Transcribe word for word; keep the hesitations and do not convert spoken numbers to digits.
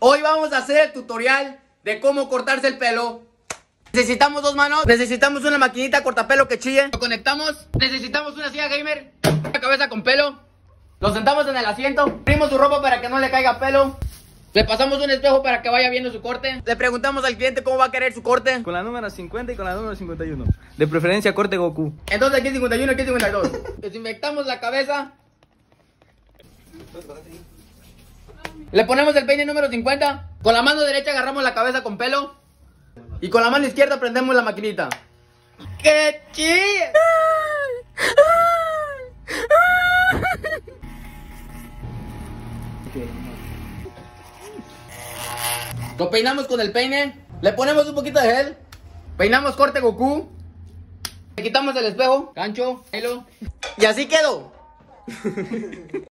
Hoy vamos a hacer el tutorial de cómo cortarse el pelo. Necesitamos dos manos, necesitamos una maquinita cortapelo que chille. Lo conectamos, necesitamos una silla gamer, una cabeza con pelo. Lo sentamos en el asiento, abrimos su ropa para que no le caiga pelo. Le pasamos un espejo para que vaya viendo su corte. Le preguntamos al cliente cómo va a querer su corte. Con la número cincuenta y con la número cincuenta y uno. De preferencia corte Goku. Entonces aquí es cincuenta y uno, aquí es cincuenta y dos. Desinfectamos la cabeza. Le ponemos el peine número cincuenta. Con la mano derecha agarramos la cabeza con pelo. Y con la mano izquierda prendemos la maquinita. ¡Qué chido! Lo peinamos con el peine. Le ponemos un poquito de gel. Peinamos corte Goku. Le quitamos el espejo, gancho, pelo. Y así quedó.